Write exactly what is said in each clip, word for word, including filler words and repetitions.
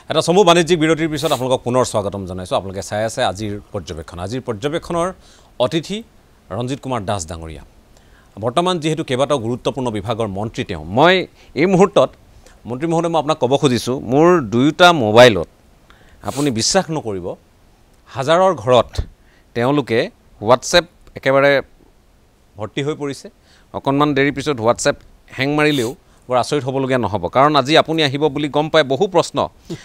এটা সমূহ বাণিজ্যিক বিৰতিৰ পিছত আপোনালোকক পুনৰ স্বাগতম জনাইছোঁ। আপোনালোকে চাই আছে আজিৰ পৰ্যবেক্ষণ। আজিৰ পৰ্যবেক্ষণৰ অতিথি ৰঞ্জিত কুমাৰ দাস ডাঙৰীয়া। বৰ্তমান যিহেতু কেইবাটাও গুৰুত্বপূৰ্ণ বিভাগৰ মন্ত্ৰী তেওঁ, মই এই মুহূৰ্তত মন্ত্ৰী মহোদয় মই আপোনাক ক'ব খুজিছোঁ, মোৰ দুয়োটা মোবাইলত আপুনি বিশ্বাস নকৰিব, হাজাৰৰ ঘৰত তেওঁলোকে হোৱাটছএপ একেবাৰে ভৰ্তি হৈ পৰিছে। অকণমান দেৰিৰ পিছত হোৱাটছএপ হেং মাৰিলেও বৰ আচৰিত হ'বলগীয়া নহ'ব, কাৰণ আজি আপুনি আহিব বুলি গম পাই বহু প্ৰশ্ন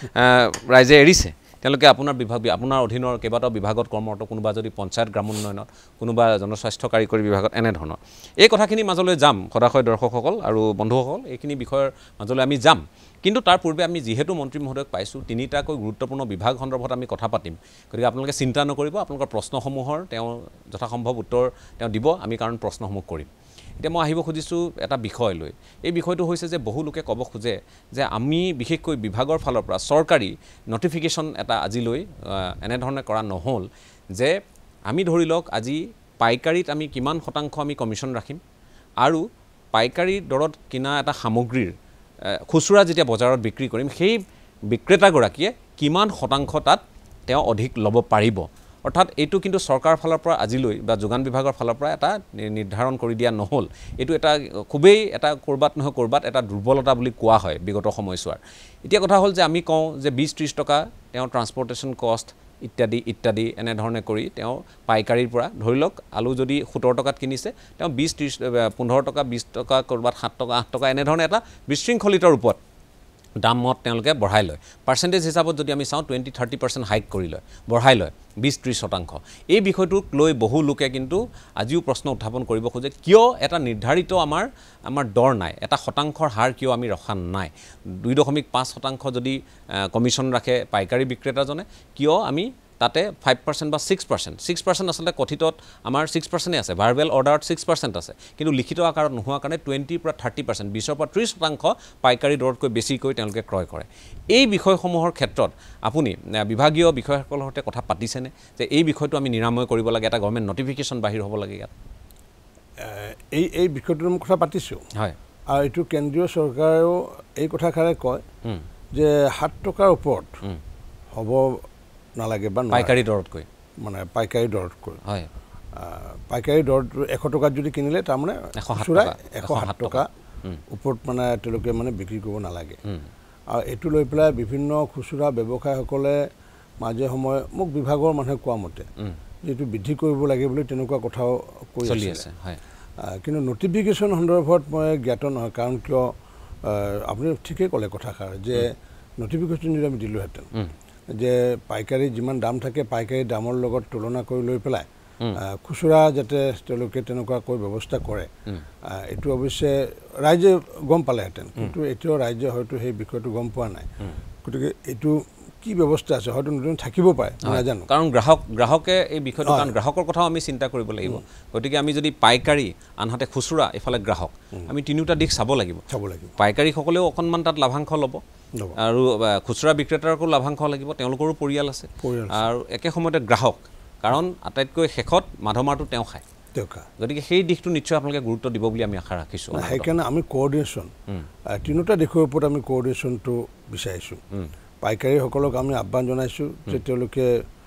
ৰাইজে এৰিছে। তেওঁলোকে আপোনাৰ বিভাগ আপোনাৰ অধীনৰ কেইবাটাও বিভাগত কৰ্মৰত, কোনোবা যদি পঞ্চায়ত গ্ৰাম উন্নয়নত, কোনোবা জনস্বাস্থ্য কাৰিকৰী বিভাগত, এনেধৰণৰ। এই কথাখিনি মাজলৈ যাম সদাশয় দৰ্শকসকল আৰু বন্ধুসকল, এইখিনি বিষয়ৰ মাজলৈ আমি যাম। কিন্তু তাৰ পূৰ্বে আমি যিহেতু মন্ত্ৰী মহোদয়ক পাইছোঁ, তিনিটাকৈ গুৰুত্বপূৰ্ণ বিভাগ সন্দৰ্ভত আমি কথা পাতিম। গতিকে আপোনালোকে চিন্তা নকৰিব, আপোনালোকৰ প্ৰশ্নসমূহৰ তেওঁ যথাসম্ভৱ উত্তৰ তেওঁ দিব, আমি কাৰণ প্ৰশ্নসমূহ কৰিম। এতিয়া মই আহিব খুজিছোঁ এটা বিষয় লৈ। এই বিষয়টো হৈছে যে বহু লোকে ক'ব খোজে যে আমি বিশেষকৈ বিভাগৰ ফালৰ পৰা চৰকাৰী নটিফিকেশ্যন এটা আজিলৈ এনেধৰণে কৰা নহ'ল যে আমি ধৰি লওক আজি পাইকাৰীত আমি কিমান শতাংশ আমি কমিশ্যন ৰাখিম, আৰু পাইকাৰী দৰত কিনা এটা সামগ্ৰীৰ খুচুৰা যেতিয়া বজাৰত বিক্ৰী কৰিম, সেই বিক্ৰেতাগৰাকীয়ে কিমান শতাংশ তাত তেওঁ অধিক ল'ব পাৰিব। অৰ্থাৎ এইটো কিন্তু চৰকাৰৰ ফালৰ পৰা আজিলৈ বা যোগান বিভাগৰ ফালৰ পৰা এটা নিৰ্ধাৰণ কৰি দিয়া নহ'ল। এইটো এটা খুবেই এটা ক'ৰবাত নহয় ক'ৰবাত এটা দুৰ্বলতা বুলি কোৱা হয় বিগত সময়ছোৱাৰ। এতিয়া কথা হ'ল যে আমি কওঁ যে বিছ ত্ৰিছ টকা তেওঁ ট্ৰান্সপৰ্টেশ্যন কষ্ট ইত্যাদি ইত্যাদি এনেধৰণে কৰি তেওঁ পাইকাৰীৰ পৰা ধৰি লওক আলু যদি সোতৰ টকাত কিনিছে, তেওঁ বিছ ত্ৰিছ পোন্ধৰ টকা বিছ টকা ক'ৰবাত সাত টকা আঠ টকা এনেধৰণে এটা বিশৃংখলিত ৰূপত দামত তেওঁলোকে বঢ়াই লয়। পাৰ্চেণ্টেজ হিচাপত যদি আমি চাওঁ টুৱেণ্টি থাৰ্টি পাৰ্চেণ্ট হাইক কৰি লয়, বঢ়াই লয় বিছ ত্ৰিছ শতাংশ। এই বিষয়টোক লৈ বহু লোকে কিন্তু আজিও প্ৰশ্ন উত্থাপন কৰিব খোজে, কিয় এটা নিৰ্ধাৰিত আমাৰ আমাৰ দৰ নাই, এটা শতাংশৰ হাৰ কিয় আমি ৰখা নাই। দুই দশমিক পাঁচ শতাংশ যদি কমিশ্যন ৰাখে পাইকাৰী বিক্ৰেতাজনে, কিয় আমি তাতে ফাইভ পাৰ্চেণ্ট বা ছিক্স পাৰ্চেণ্ট ছিক্স পাৰ্চেণ্ট আচলতে কথিতত আমাৰ ছিক্স পাৰ্চেণ্টেই আছে, ভাৰ্বেল অৰ্ডাৰত ছিক্স পাৰ্চেণ্ট আছে, কিন্তু লিখিত আকাৰত নোহোৱা কাৰণে টুৱেণ্টিৰ পৰা থাৰ্টি পাৰ্চেণ্ট বিছৰ পৰা ত্ৰিছ শতাংশ পাইকাৰী দৰতকৈ বেছিকৈ তেওঁলোকে ক্ৰয় কৰে। এই বিষয়সমূহৰ ক্ষেত্ৰত আপুনি বিভাগীয় বিষয়াসকলৰ সৈতে কথা পাতিছেনে যে এই বিষয়টো আমি নিৰাময় কৰিব লাগে, এটা গভৰ্ণমেণ্ট নটিফিকেশ্যন বাহিৰ হ'ব লাগে ইয়াত? এই এই বিষয়টোৰ মই কথা পাতিছোঁ, হয়, আৰু এইটো কেন্দ্ৰীয় চৰকাৰেও এই কথাষাৰে কয় যে সাত টকাৰ ওপৰত হ'ব নালাগে বা পাইকাৰী দৰতকৈ, মানে পাইকাৰী দৰতকৈ। হয়, পাইকাৰী দৰত এশ টকাত যদি কিনিলে তাৰমানে খুচুৰা এশ সাত টকা ওপৰত মানে তেওঁলোকে মানে বিক্ৰী কৰিব নালাগে। আৰু এইটো লৈ পেলাই বিভিন্ন খুচুৰা ব্যৱসায়ীসকলে মাজে সময়ে মোক বিভাগৰ মানুহে কোৱা মতে যিটো বৃদ্ধি কৰিব লাগে বুলি তেনেকুৱা কথাও কৈ আছে। কিন্তু নটিফিকেশ্যন সন্দৰ্ভত মই জ্ঞাত নহয়, কাৰণ কিয় আপুনি ঠিকেই ক'লে কথাষাৰ যে নটিফিকেশ্যন যদি আমি দিলোঁহেঁতেন যে পাইকাৰী যিমান দাম থাকে পাইকাৰী দামৰ লগত তুলনা কৰি লৈ পেলাই খুচুৰা যাতে তেওঁলোকে তেনেকুৱাকৈ ব্যৱস্থা কৰে, এইটো অৱশ্যে ৰাইজে গম পালেহেঁতেন। কিন্তু এতিয়াও ৰাইজে হয়তো সেই বিষয়টো গম পোৱা নাই। গতিকে এইটো কি ব্যৱস্থা আছে হয়তো নতুন থাকিব পাৰে, নাজানো। কাৰণ গ্ৰাহক গ্ৰাহকে এই বিষয়টো, কাৰণ গ্ৰাহকৰ কথাও আমি চিন্তা কৰিব লাগিব। গতিকে আমি যদি পাইকাৰী আনহাতে খুচুৰা এইফালে গ্ৰাহক, আমি তিনিওটা দিশ চাব লাগিব চাব লাগিব পাইকাৰীসকলেও অকণমান তাত লাভাংশ ল'ব, আৰু খুচুৰা বিক্ৰেতাৰকো লাভাংশ লাগিব, তেওঁলোকৰো পৰিয়াল আছে, আৰু একে সময়তে গ্ৰাহক, কাৰণ আটাইতকৈ শেষত মাধমাৰটো তেওঁ খায়। গতিকে সেই দিশটো নিশ্চয় আপোনালোকে গুৰুত্ব দিব বুলি আমি আশা ৰাখিছোঁ। সেইকাৰণে আমি কোঅৰ্ডিনেশ্যন তিনিওটা দিশৰ ওপৰত আমি কোঅৰ্ডিনেশ্যনটো বিচাৰিছোঁ। পাইকাৰীসকলক আমি আহ্বান জনাইছোঁ যে তেওঁলোকে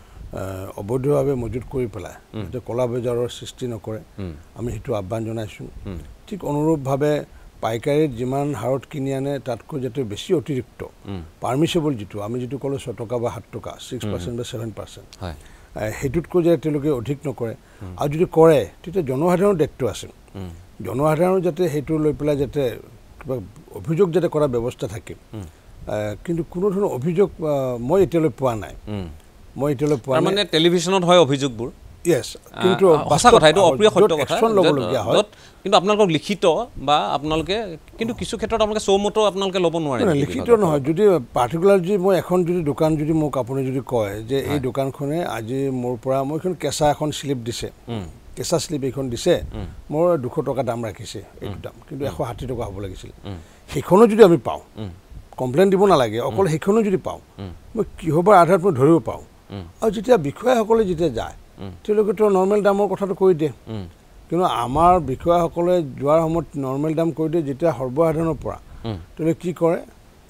অবৈধভাৱে মজুত কৰি পেলাই যাতে ক'লা বজাৰৰ সৃষ্টি নকৰে, আমি সেইটো আহ্বান জনাইছোঁ। ঠিক অনুৰূপভাৱে পাইকাৰীত যিমান হাৰত কিনি আনে তাতকৈ যাতে বেছি অতিৰিক্ত পাৰ্মিচেবল যিটো আমি যিটো ক'লোঁ ছয় টকা বা সাত টকা ছিক্স পাৰ্চেণ্ট বা ছেভেন পাৰ্চেণ্ট সেইটোতকৈ যাতে তেওঁলোকে অধিক নকৰে, আৰু যদি কৰে তেতিয়া জনসাধাৰণৰ দায়িত্ব আছে। জনসাধাৰণৰ যাতে সেইটো লৈ পেলাই যাতে কিবা অভিযোগ যাতে কৰাৰ ব্যৱস্থা থাকে, কিন্তু কোনো ধৰণৰ অভিযোগ মই এতিয়ালৈ পোৱা নাই। মই এতিয়ালৈ পোৱা নাই। মানে টেলিভিশ্যনত হয় অভিযোগবোৰ, ইয়েছ, কিন্তু সঁচা কথা, এইটো অপ্ৰিয় সত্য কথা, কিন্তু আপোনালোকক লিখিত বা আপোনালোকে কিন্তু কিছু ক্ষেত্ৰত আপোনালোকে চৌমতো আপোনালোকে ল'ব নোৱাৰে। লিখিত নহয়, যদি পাৰ্টিকুলাৰ যদি মই এখন যদি দোকান যদি মোক আপুনি যদি কয় যে এই দোকানখনে আজি মোৰ পৰা মই এখন কেঁচা এখন শ্লিপ দিছে, কেঁচা শ্লিপ এইখন দিছে, মোৰ দুশ টকা দাম ৰাখিছে, এইটো দাম কিন্তু এশ ষাঠি টকা হ'ব লাগিছিল, সেইখনো যদি আমি পাওঁ, কমপ্লেইন দিব নালাগে, অকল সেইখনো যদি পাওঁ, মই কিহবাৰ আধাৰত মই ধৰিব পাওঁ। আৰু যেতিয়া বিষয়াসকলে যেতিয়া যায় তেওঁলোকেতো নৰ্মেল দামৰ কথাটো কৈ দিয়ে, কিন্তু আমাৰ বিষয়াসকলে যোৱাৰ সময়ত নৰ্মেল দাম কৈ দিয়ে, যেতিয়া সৰ্বসাধাৰণৰ পৰা তেওঁলোকে কি কৰে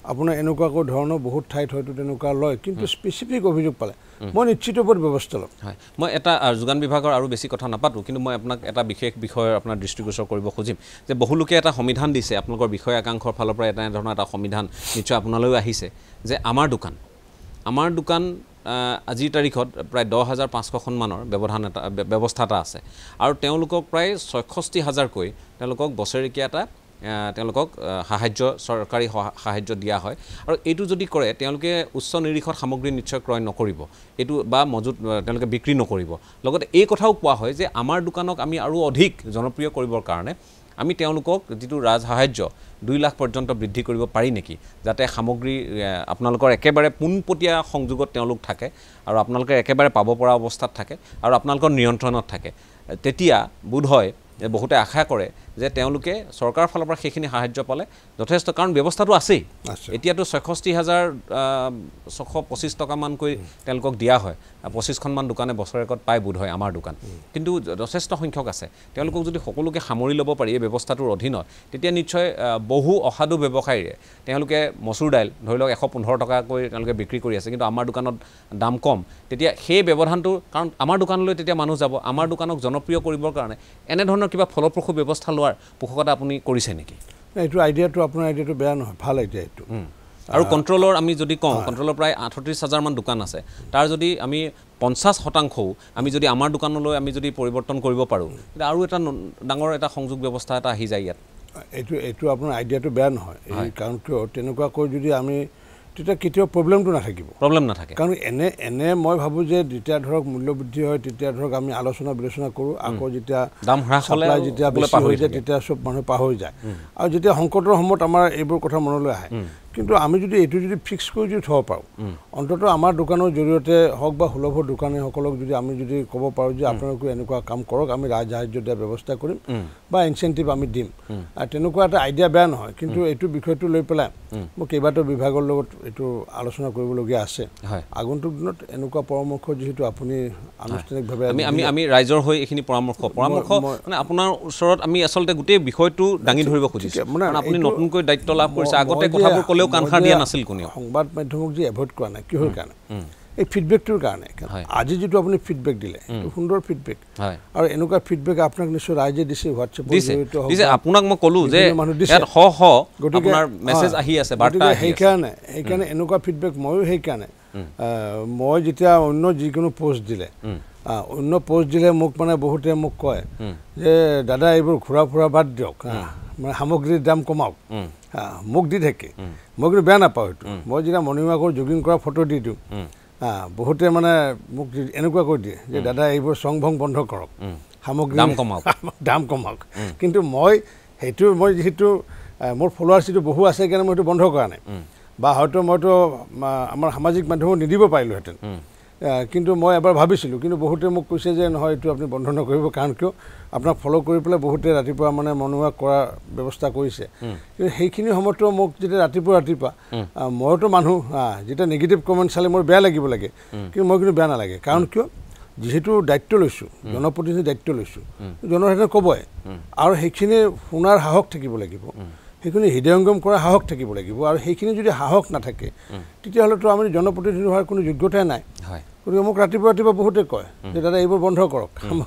আপোনাৰ এনেকুৱাকৈ ধৰণৰ বহুত ঠাইত হয়তো তেনেকুৱা লয় কিন্তু স্পেচিফিক অভিযোগ পালে মই নিশ্চিত ওপৰত ব্যৱস্থা ল'ম হয় মই এটা যোগান বিভাগৰ আৰু বেছি কথা নাপাতো কিন্তু মই আপোনাক এটা বিশেষ বিষয় আপোনাৰ দৃষ্টিগোচৰ কৰিব খুজিম যে বহুলোকে এটা সমিধান দিছে আপোনালোকৰ বিষয় আকাংক্ষৰ ফালৰ পৰা এটা ধৰণৰ এটা সমিধান নিশ্চয় আপোনালৈও আহিছে যে আমাৰ দোকান আমাৰ দোকান আজিৰ তাৰিখত প্ৰায় দহ হাজাৰ পাঁচশখনমানৰ ব্যৱধান এটা ব্যৱস্থা এটা আছে আৰু তেওঁলোকক প্ৰায় ছয়ষষ্ঠি হাজাৰকৈ তেওঁলোকক বছৰেকীয়া এটা তেওঁলোকক সাহায্য চৰকাৰী সাহায্য দিয়া হয় আৰু এইটো যদি কৰে তেওঁলোকে উচ্চ নিৰীক্ষত সামগ্ৰী নিশ্চয় ক্ৰয় নকৰিব এইটো বা মজুত তেওঁলোকে বিক্ৰী নকৰিব লগতে এই কথাও কোৱা হয় যে আমাৰ দোকানক আমি আৰু অধিক জনপ্ৰিয় কৰিবৰ কাৰণে আমি তেওঁলোকক যিটো ৰাজ সাহায্য দুই লাখ পৰ্যন্ত বৃদ্ধি কৰিব পাৰি নেকি যাতে সামগ্ৰী আপোনালোকৰ একেবাৰে পোনপটীয়া সংযোগত তেওঁলোক থাকে আৰু আপোনালোকে একেবাৰে পাব পৰা অৱস্থাত থাকে আৰু আপোনালোকৰ নিয়ন্ত্ৰণত থাকে তেতিয়া বোধ হয় বহুতে আশা কৰে যে তেওঁলোকে চৰকাৰৰ ফালৰ পৰা সেইখিনি সাহায্য পালে যথেষ্ট কাৰণ ব্যৱস্থাটো আছেই এতিয়াতো ছয়ষষ্ঠি হাজাৰ ছশ পঁচিছ টকামানকৈ তেওঁলোকক দিয়া হয় পঁচিছখনমান দোকানে বছৰেকত পায় বোধ হয় আমাৰ দোকান কিন্তু যথেষ্ট সংখ্যক আছে তেওঁলোকক যদি সকলোকে সামৰি ল'ব পাৰি এই ব্যৱস্থাটোৰ অধীনত তেতিয়া নিশ্চয় বহু অসাধু ব্যৱসায়ীৰে তেওঁলোকে মচুৰ দাইল ধৰি লওক এশ পোন্ধৰ টকাকৈ তেওঁলোকে বিক্ৰী কৰি আছে কিন্তু আমাৰ দোকানত দাম কম তেতিয়া সেই ব্যৱধানটো কাৰণ আমাৰ দোকানলৈ তেতিয়া মানুহ যাব আমাৰ দোকানক জনপ্ৰিয় কৰিবৰ কাৰণে এনেধৰণৰ কিবা ফলপ্ৰসূ ব্যৱস্থা লোৱাৰ পোষকতা আপুনি কৰিছে নেকি এইটো আইডিয়াটো আপোনাৰ আইডিয়াটো বেয়া নহয় ভাল আইডিয়া এইটো আৰু কণ্ট্ৰলৰ আমি যদি কওঁ কণ্ট্ৰলৰ প্ৰায় আঠত্ৰিছ হাজাৰমান দোকান আছে তাৰ যদি আমি পঞ্চাছ শতাংশও আমি যদি আমাৰ দোকানলৈ আমি যদি পৰিৱৰ্তন কৰিব পাৰোঁ তেতিয়া আৰু এটা ডাঙৰ এটা সংযোগ ব্যৱস্থা এটা আহি যায় ইয়াত এইটো এইটো আপোনাৰ আইডিয়াটো বেয়া নহয় এই কাৰণ কিয় তেনেকুৱাকৈ যদি আমি তেতিয়া কেতিয়াও প্ৰব্লেমটো নাথাকিব প্ৰব্লেম নাথাকে কাৰণ এনে এনে মই ভাবোঁ যে যেতিয়া ধৰক মূল্যবৃদ্ধি হয় তেতিয়া ধৰক আমি আলোচনা বিলোচনা কৰোঁ আকৌ যেতিয়া দাম হ্ৰাস হ'লে যেতিয়া বেছি হৈ যায় তেতিয়া চব মানুহ পাহৰি যায় আৰু যেতিয়া সংকটৰ সময়ত আমাৰ এইবোৰ কথা মনলৈ আহে কিন্তু আমি যদি এইটো যদি ফিক্স কৰি যদি থ'ব পাৰোঁ অন্ততঃ আমাৰ দোকানৰ জৰিয়তে হওক বা সুলভ দোকানীসকলক যদি আমি যদি ক'ব পাৰোঁ যে আপোনালোকে এনেকুৱা কাম কৰক আমি ৰাজ সাহায্য দিয়াৰ ব্যৱস্থা কৰিম বা ইনচেণ্টিভ আমি দিম আৰু তেনেকুৱা এটা আইডিয়া বেয়া নহয় কিন্তু এইটো বিষয়টো লৈ পেলাই মই কেইবাটাও বিভাগৰ লগত এইটো আলোচনা কৰিবলগীয়া আছে আগন্তুক দিনত এনেকুৱা পৰামৰ্শ যিহেতু আপুনি আনুষ্ঠানিকভাৱে আমি আমি আমি ৰাইজৰ হৈ এইখিনি পৰামৰ্শ পৰামৰ্শ মানে আপোনাৰ ওচৰত আমি আচলতে গোটেই বিষয়টো দাঙি ধৰিব খুজিছোঁ কাৰণ আপুনি নতুনকৈ দায়িত্ব লাভ কৰিছে আগতে কথাবোৰ ক'লেও কাণসাৰ দিয়া নাছিল কোনেও সংবাদ মাধ্যমক যে এভইড কৰা নাই কিহৰ কাৰণে এই ফিডবেকটোৰ কাৰণে আজি যিটো আপুনি ফিডবেক দিলে এইটো সুন্দৰ ফিডবেক আৰু এনেকুৱা ফিডবেক আপোনাক নিশ্চয় ৰাইজে দিছে হোৱাটছএপৰ জৰিয়তে দিছে আপোনাক মই ক'লোঁ যে ইয়াত শ শ আপোনাৰ মেছেজ আহি আছে বাৰ্তা আহি আছে সেইকাৰণে সেইকাৰণে এনেকুৱা ফিডবেক ময়ো সেইকাৰণে মই যেতিয়া অন্য যিকোনো পোষ্ট দিলে অন্য পোষ্ট দিলে মোক মানে বহুতে মোক কয় যে দাদা এইবোৰ ঘূৰা ফুৰা বাদ দিয়ক মানে সামগ্ৰীৰ দাম কমাওক মোক দি থাকে মই কিন্তু বেয়া নাপাওঁ এইটো মই যেতিয়া মৰ্ণিং ৱাকৰ জগিং কৰা ফটো দি দিওঁ বহুতে মানে মোক এনেকুৱা কৈ দিয়ে যে দাদা এইবোৰ চং ভং বন্ধ কৰক সামগ্ৰী দাম কমাওক দাম কমাওক কিন্তু মই সেইটো মই যিহেতু মোৰ ফলোৱাৰ্ছ যিটো বহু আছে সেইকাৰণে মই সেইটো বন্ধ কৰা নাই বা হয়তো মইতো আমাৰ সামাজিক মাধ্যমত নিদিব পাৰিলোঁহেঁতেন কিন্তু মই এবাৰ ভাবিছিলোঁ কিন্তু বহুতে মোক কৈছে যে নহয় এইটো আপুনি বন্ধ নকৰিব কাৰণ কিয় আপোনাক ফ'ল' কৰি পেলাই বহুতে ৰাতিপুৱা মানে মৰ্ণিং ৱাক কৰাৰ ব্যৱস্থা কৰিছে কিন্তু সেইখিনি সময়তো মোক যেতিয়া ৰাতিপুৱা ৰাতিপুৱা মইতো মানুহ যেতিয়া নিগেটিভ কমেণ্ট চালে মোৰ বেয়া লাগিব লাগে কিন্তু মই কিন্তু বেয়া নালাগে কাৰণ কিয় যিহেতু দায়িত্ব লৈছোঁ জনপ্ৰতিনিধিৰ দায়িত্ব লৈছোঁ জনসাধাৰণে ক'বই আৰু সেইখিনি শুনাৰ সাহস থাকিব লাগিব সেইখিনি হৃদয়ংগম কৰা সাহস থাকিব লাগিব আৰু সেইখিনি যদি সাহস নাথাকে তেতিয়াহ'লেতো আমি জনপ্ৰতিনিধি হোৱাৰ কোনো যোগ্যতাই নাই গতিকে মোক ৰাতিপুৱা ৰাতিপুৱা বহুতে কয় যে দাদা এইবোৰ বন্ধ কৰক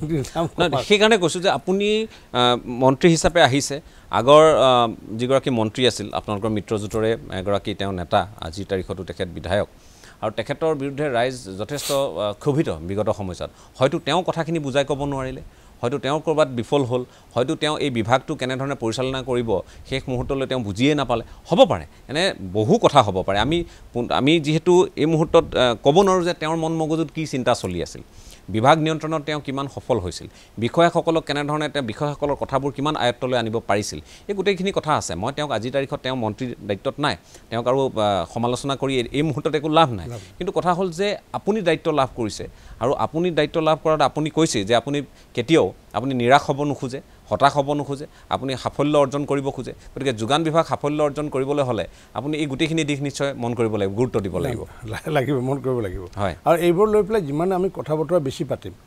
সেইকাৰণে কৈছোঁ যে আপুনি মন্ত্ৰী হিচাপে আহিছে আগৰ যিগৰাকী মন্ত্ৰী আছিল আপোনালোকৰ মিত্ৰজোঁটৰে এগৰাকী তেওঁ নেতা আজিৰ তাৰিখতো তেখেত বিধায়ক আৰু তেখেতৰ বিৰুদ্ধে ৰাইজ যথেষ্ট ক্ষোভিত বিগত সময়ছোৱাত হয়তো তেওঁ কথাখিনি বুজাই ক'ব নোৱাৰিলে হয়তো তেওঁ ক'ৰবাত বিফল হ'ল হয়তো তেওঁ এই বিভাগটো কেনেধৰণে পৰিচালনা কৰিব শেষ মুহূৰ্তলৈ তেওঁ বুজিয়ে নাপালে হ'ব পাৰে এনে বহু কথা হ'ব পাৰে আমি আমি যিহেতু এই মুহূৰ্তত ক'ব নোৱাৰোঁ যে তেওঁৰ মন মগজুত কি চিন্তা চলি আছিল বিভাগ নিয়ন্ত্ৰণত তেওঁ কিমান সফল হৈছিল বিষয়াসকলক কেনেধৰণে তেওঁ বিষয়াসকলৰ কথাবোৰ কিমান আয়ত্তলৈ আনিব পাৰিছিল এই গোটেইখিনি কথা আছে মই তেওঁক আজিৰ তাৰিখত তেওঁ মন্ত্ৰীৰ দায়িত্বত নাই তেওঁক আৰু সমালোচনা কৰি এই মুহূৰ্তত একো লাভ নাই কিন্তু কথা হ'ল যে আপুনি দায়িত্ব লাভ কৰিছে আৰু আপুনি দায়িত্ব লাভ কৰাত আপুনি কৈছে যে আপুনি কেতিয়াও আপুনি নিৰাশ হ'ব নোখোজে হতাশ হ'ব নোখোজে আপুনি সাফল্য অৰ্জন কৰিব খোজে গতিকে যোগান বিভাগ সাফল্য অৰ্জন কৰিবলৈ হ'লে আপুনি এই গোটেইখিনি দিশ নিশ্চয় মন কৰিব লাগিব গুৰুত্ব দিব লাগিব লাগিব মন কৰিব লাগিব হয় আৰু এইবোৰ লৈ পেলাই যিমান আমি কথা বতৰা বেছি পাতিম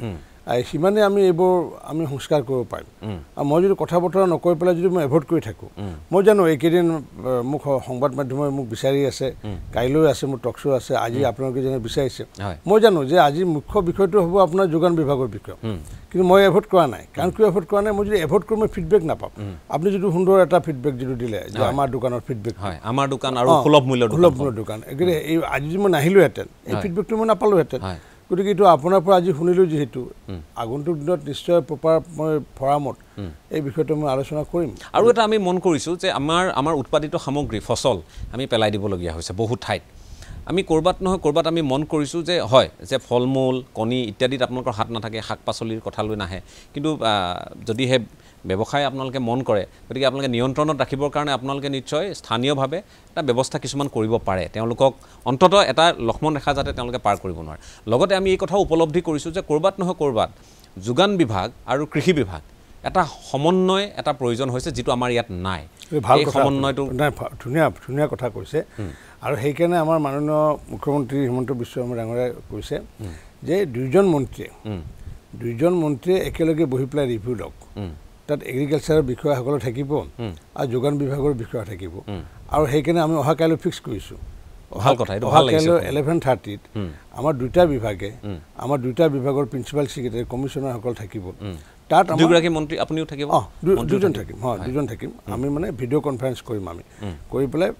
সিমানে আমি এইবোৰ আমি সংস্কাৰ কৰিব পাৰিম আৰু মই যদি কথা বতৰা নকৈ পেলাই যদি মই এভইড কৰি থাকোঁ মই জানো এইকেইদিন মোক সংবাদ মাধ্যমে মোক বিচাৰি আছে কাইলৈ আছে মোৰ টক শ্ব' আছে আজি আপোনালোকে যেনে বিচাৰিছে মই জানো যে আজি মুখ্য বিষয়টো হ'ব আপোনাৰ যোগান বিভাগৰ বিষয় কিন্তু মই এভইড কৰা নাই কাৰণ কিয় এভইড কৰা নাই মই যদি এভইড কৰোঁ মই ফিডবেক নাপাম আপুনি যিটো সুন্দৰ এটা ফিডবেক যিটো দিলে যে আমাৰ দোকানৰ ফিডবেক হয় আমাৰ দোকান আৰু সুলভ মূল্যৰ সুলভ মূল্যৰ দোকান গতিকে এই আজি যদি মই নাহিলোহেঁতেন এই ফিডবেকটো মই নাপালোহেঁতেন গতিকে এইটো আপোনাৰ পৰা আজি শুনিলোঁ যিহেতু আগন্তুক দিনত নিশ্চয় প্ৰপাৰ মই ফৰামত এই বিষয়টো মই আলোচনা কৰিম আৰু এটা আমি মন কৰিছোঁ যে আমাৰ আমাৰ উৎপাদিত সামগ্ৰী ফচল আমি পেলাই দিবলগীয়া হৈছে বহু ঠাইত আমি ক'ৰবাত নহয় ক'ৰবাত আমি মন কৰিছোঁ যে হয় যে ফল মূল কণী ইত্যাদিত আপোনালোকৰ হাত নাথাকে শাক পাচলিৰ কথা লৈ নাহে কিন্তু যদিহে ব্যৱসায় আপোনালোকে মন কৰে গতিকে আপোনালোকে নিয়ন্ত্ৰণত ৰাখিবৰ কাৰণে আপোনালোকে নিশ্চয় স্থানীয়ভাৱে এটা ব্যৱস্থা কিছুমান কৰিব পাৰে তেওঁলোকক অন্ততঃ এটা লক্ষ্মণ ৰেখা যাতে তেওঁলোকে পাৰ কৰিব নোৱাৰে লগতে আমি এই কথাও উপলব্ধি কৰিছোঁ যে ক'ৰবাত নহয় ক'ৰবাত যোগান বিভাগ আৰু কৃষি বিভাগ এটা সমন্বয় এটা প্ৰয়োজন হৈছে যিটো আমাৰ ইয়াত নাই এই সমন্বয়টো নাই ধুনীয়া ধুনীয়া কথা কৈছে আৰু সেইকাৰণে আমাৰ মাননীয় মুখ্যমন্ত্ৰী হিমন্ত বিশ্ব শৰ্মা ডাঙৰীয়াই কৈছে যে দুইজন মন্ত্ৰীয়ে দুইজন মন্ত্ৰীয়ে একেলগে বহি পেলাই ৰিভিউ লওক তাত এগ্ৰিকালচাৰৰ বিষয়াসকল থাকিব আৰু যোগান বিভাগৰ বিষয়া থাকিব আৰু সেইকাৰণে আমি অহা কাইলৈ ফিক্স কৰিছোঁ ভাল কথা এইটো ভাল লাগিছে ইলেভেন থাৰ্টিত আমাৰ দুটা বিভাগে আমাৰ দুটা বিভাগৰ প্ৰিন্সিপাল ছেক্ৰেটাৰী কমিশ্যনাৰসকল থাকিব তাত দুগৰাকী মন্ত্ৰী আপুনিও থাকিব অঁ দুজন থাকিম হয় দুজন থাকিম আমি মানে ভিডিঅ' কনফাৰেঞ্চ কৰিম আমি কৰি পেলাই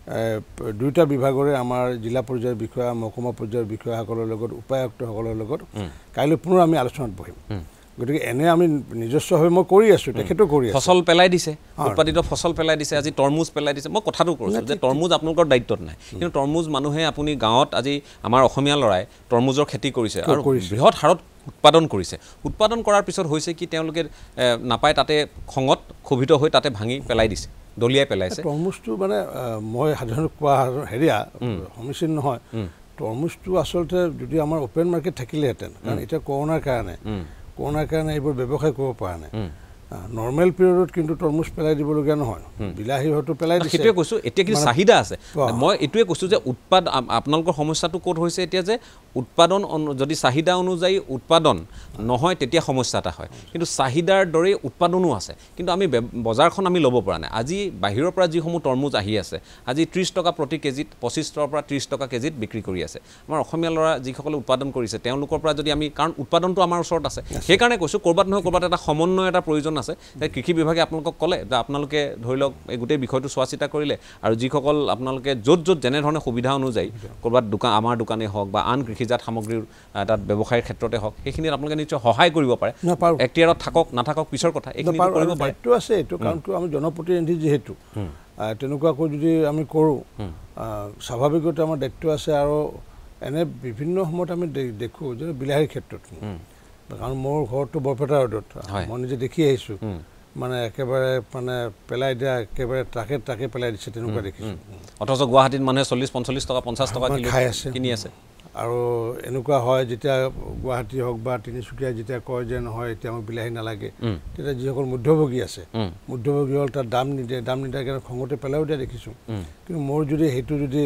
দুইটা বিভাগৰে আমাৰ জিলা পৰ্যায়ৰ বিষয়া মহকুমা পৰ্যায়ৰ বিষয়াসকলৰ লগত উপায়ুক্তসকলৰ লগত কাইলৈ পুনৰ আমি আলোচনাত বহিম গতিকে এনে আমি নিজস্বভাৱে মই কৰি আছোঁ তেখেতেও কৰি আছোঁ ফচল পেলাই দিছে উৎপাদিত ফচল পেলাই দিছে আজি তৰমুজ পেলাই দিছে মই কথাটো কৈছোঁ যে তৰমুজ আপোনালোকৰ দায়িত্বত নাই কিন্তু তৰমুজ মানুহে আপুনি গাঁৱত আজি আমাৰ অসমীয়া ল'ৰাই তৰমুজৰ খেতি কৰিছে আৰু বৃহৎ হাৰত উৎপাদন কৰিছে উৎপাদন কৰাৰ পিছত হৈছে কি তেওঁলোকে নাপায় তাতে খঙত ক্ষোভিত হৈ তাতে ভাঙি পেলাই দিছে দলিয়াই পেলাইছে তৰমুজটো মানে মই সাধাৰণতে কোৱা হেৰিয়া সমীচীন নহয় তৰমুজটো আচলতে যদি আমাৰ অপেন মাৰ্কেট থাকিলেহেঁতেন কাৰণ এতিয়া কৰোণাৰ কাৰণে কৰোণাৰ কাৰণে এইবোৰ ব্যৱসায় কৰিব পৰা নাই নৰ্মেল পিৰিয়ডত কিন্তু তৰমুজ পেলাই দিবলগীয়া নহয় বিলাহী হয়তো পেলাই দিছে সেইটোৱে কৈছোঁ এতিয়া কিন্তু চাহিদা আছে মই এইটোৱে কৈছোঁ যে উৎপাদ আপোনালোকৰ সমস্যাটো ক'ত হৈছে এতিয়া যে উৎপাদন যদি চাহিদা অনুযায়ী উৎপাদন নহয় তেতিয়া সমস্যা এটা হয় কিন্তু চাহিদাৰ দৰেই উৎপাদনো আছে কিন্তু আমি বজাৰখন আমি ল'ব পৰা নাই আজি বাহিৰৰ পৰা যিসমূহ তৰমুজ আহি আছে আজি ত্ৰিছ টকা প্ৰতি কেজিত পঁচিছ টকাৰ পৰা ত্ৰিছ টকা কেজিত বিক্ৰী কৰি আছে আমাৰ অসমীয়া ল'ৰা যিসকলে উৎপাদন কৰিছে তেওঁলোকৰ পৰা যদি আমি কাৰণ উৎপাদনটো আমাৰ ওচৰত আছে সেইকাৰণে কৈছোঁ ক'ৰবাত নহয় ক'ৰবাত এটা সমন্বয় এটা প্ৰয়োজন আছে কৃষি বিভাগে আপোনালোকক ক'লে যে আপোনালোকে ধৰি লওক এই গোটেই বিষয়টো চোৱা চিতা কৰিলে আৰু যিসকল আপোনালোকে য'ত য'ত যেনেধৰণে সুবিধা অনুযায়ী ক'ৰবাত দোকান আমাৰ দোকানেই হওক বা আন কৃষিজাত সামগ্ৰীৰ তাত ব্যৱসায়ৰ ক্ষেত্ৰতে হওক সেইখিনিত আপোনালোকে নিশ্চয় সহায় কৰিব পাৰে এক্টিয়াৰত থাকক নাথাকক পিছৰ কথা এইখিনি কৰিব দায়িত্ব আছে এইটো কাৰণ আমি জনপ্ৰতিনিধি যিহেতু তেনেকুৱাকৈ যদি আমি কৰোঁ স্বাভাৱিকতে আমাৰ দায়িত্ব আছে আৰু এনে বিভিন্ন সময়ত আমি দেখোঁ যে বিলাহীৰ ক্ষেত্ৰত কাৰণ মোৰ ঘৰটো বৰপেটা ৰোডত মই নিজে দেখি আহিছোঁ মানে একেবাৰে মানে পেলাই দিয়া একেবাৰে ট্ৰাকে ট্ৰাকে পেলাই দিছে তেনেকুৱা দেখিছোঁ অথচ গুৱাহাটীত মানুহে চল্লিছ পঞ্চল্লিছ টকা পঞ্চাছ টকা খাই আছে কিনি আছে আৰু এনেকুৱা হয় যেতিয়া গুৱাহাটী হওক বা তিনিচুকীয়া যেতিয়া কয় যে নহয় এতিয়া আমাক বিলাহী নালাগে তেতিয়া যিসকল মধ্যভোগী আছে মধ্যভোগী হ'ল তাত দাম নিদিয়ে দাম নিদিয়াৰ কাৰণে খঙতে পেলাইও দিয়া দেখিছোঁ কিন্তু মোৰ যদি সেইটো যদি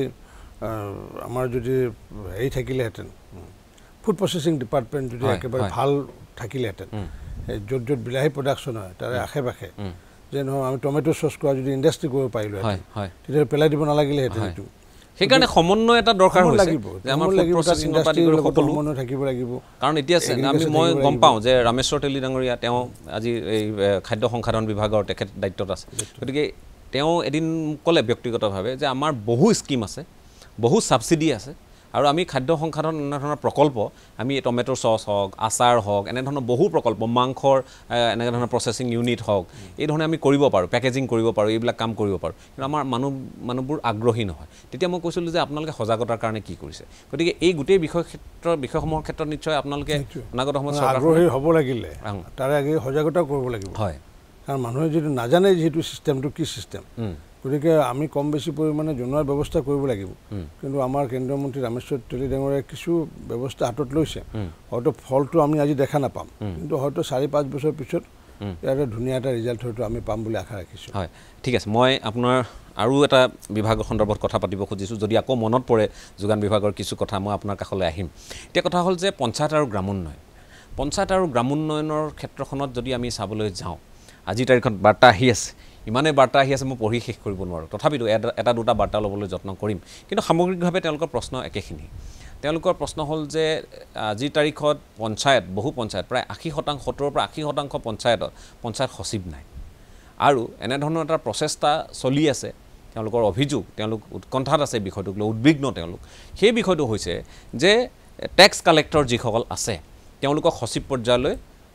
আমাৰ যদি হেৰি থাকিলেহেঁতেন ফুড প্ৰচেছিং ডিপাৰ্টমেণ্ট যদি একেবাৰে ভাল থাকিলেহেঁতেন য'ত য'ত বিলাহী প্ৰডাকশ্যন হয় তাৰে আশে পাশে যে নহয় আমি টমেটো চচ কৰা যদি ইণ্ডাষ্ট্ৰি কৰিব পাৰিলোহেঁতেন তেতিয়া পেলাই দিব নালাগিলেহেঁতেন সেইটো সেইকাৰণে সমন্বয় এটা দৰকাৰ লাগিব সমন্বয় থাকিব লাগিব কাৰণ এতিয়া আমি মই গম পাওঁ যে ৰামেশ্বৰ তেলী ডাঙৰীয়া তেওঁ আজি এই খাদ্য সংসাধন বিভাগৰ তেখেত দায়িত্বত আছে গতিকে তেওঁ এদিন ক'লে ব্যক্তিগতভাৱে যে আমাৰ বহু স্কিম আছে বহু ছাবচিডি আছে আৰু আমি খাদ্য সংসাধন এনে ধৰণৰ প্ৰকল্প আমি টমেটোৰ চচ হওক আচাৰ হওক এনেধৰণৰ বহু প্ৰকল্প মাংসৰ এনেকুৱা ধৰণৰ প্ৰচেছিং ইউনিট হওক এই ধৰণে আমি কৰিব পাৰোঁ পেকেজিং কৰিব পাৰোঁ এইবিলাক কাম কৰিব পাৰোঁ কিন্তু আমাৰ মানুহ মানুহবোৰ আগ্ৰহী নহয় তেতিয়া মই কৈছিলোঁ যে আপোনালোকে সজাগতাৰ কাৰণে কি কৰিছে গতিকে এই গোটেই বিষয় ক্ষেত্ৰৰ বিষয়সমূহৰ ক্ষেত্ৰত নিশ্চয় আপোনালোকে অনাগত সময়ত আগ্ৰহী হ'ব লাগিলে তাৰে আগে সজাগতা কৰিব লাগিব হয় কাৰণ মানুহে যিটো নাজানে যিহেতু ছিষ্টেমটো কি ছিষ্টেম গতিকে আমি কম বেছি পৰিমাণে জনোৱাৰ ব্যৱস্থা কৰিব লাগিব কিন্তু আমাৰ কেন্দ্ৰীয় মন্ত্ৰী ৰামেশ্বৰ তেলী ডাঙৰীয়াই কিছু ব্যৱস্থা হাতত লৈছে হয়তো ফলটো আমি আজি দেখা নাপাম কিন্তু হয়তো চাৰি পাঁচ বছৰ পিছত ইয়াৰ ধুনীয়া এটা ৰিজাল্ট হয়তো আমি পাম বুলি আশা ৰাখিছোঁ হয় ঠিক আছে মই আপোনাৰ আৰু এটা বিভাগৰ সন্দৰ্ভত কথা পাতিব খুজিছোঁ যদি আকৌ মনত পৰে যোগান বিভাগৰ কিছু কথা মই আপোনাৰ কাষলৈ আহিম এতিয়া কথা হ'ল যে পঞ্চায়ত আৰু গ্ৰামোন্নয়ন পঞ্চায়ত আৰু গ্ৰামোন্নয়নৰ ক্ষেত্ৰখনত যদি আমি চাবলৈ যাওঁ আজি তাৰিখত বাৰ্তা আহি আছে ইমানে বাৰ্তা আহি আছে মই পঢ়ি শেষ কৰিব নোৱাৰোঁ তথাপিতো এটা দুটা বাৰ্তা ল'বলৈ যত্ন কৰিম কিন্তু সামগ্ৰিকভাৱে তেওঁলোকৰ প্ৰশ্ন একেখিনি তেওঁলোকৰ প্ৰশ্ন হ'ল যে আজিৰ তাৰিখত পঞ্চায়ত বহু পঞ্চায়ত প্ৰায় আশী শতাংশ সত্তৰৰ পৰা আশী শতাংশ পঞ্চায়তত পঞ্চায়ত সচিব নাই আৰু এনেধৰণৰ এটা প্ৰচেষ্টা চলি আছে তেওঁলোকৰ অভিযোগ তেওঁলোক উৎকণ্ঠাত আছে বিষয়টোক লৈ উদ্বিগ্ন তেওঁলোক সেই বিষয়টো হৈছে যে টেক্স কালেক্টৰ যিসকল আছে তেওঁলোকক সচিব পৰ্যায়লৈ